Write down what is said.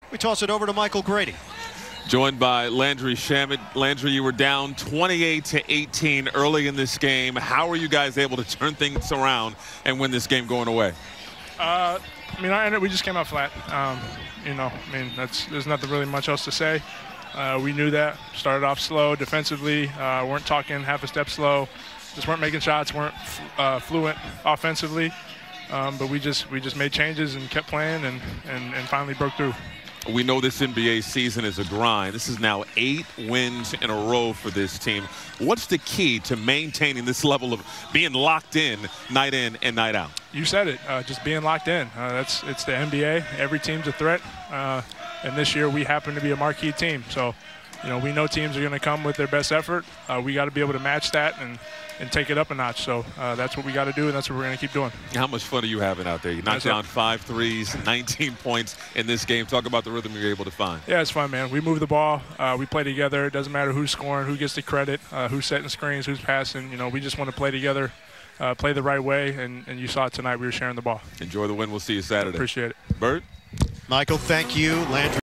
We toss it over to Michael Grady. Joined by Landry Shamet. Landry, you were down 28-18 early in this game. How were you guys able to turn things around and win this game going away? We just came out flat. There's nothing really much else to say. We knew that. Started off slow defensively. Weren't talking half a step slow. Just weren't making shots. Weren't fluent offensively. But we just made changes and kept playing and finally broke through. We know this NBA season is a grind. This is now 8 wins in a row for this team. What's the key to maintaining this level of being locked in and night out? You said it, just being locked in. It's the NBA. Every team's a threat. And this year we happen to be a marquee team. So, we know teams are going to come with their best effort. We got to be able to match that and take it up a notch. So that's what we got to do, and that's what we're going to keep doing. How much fun are you having out there? You knocked down 5 threes, 19 points in this game. Talk about the rhythm you're able to find. Yeah, it's fun, man. We move the ball. We play together. It doesn't matter who's scoring, who gets the credit, who's setting screens, who's passing. We just want to play together, play the right way, and you saw it tonight. We were sharing the ball. Enjoy the win. We'll see you Saturday. Appreciate it. Bert? Michael, thank you. Landry.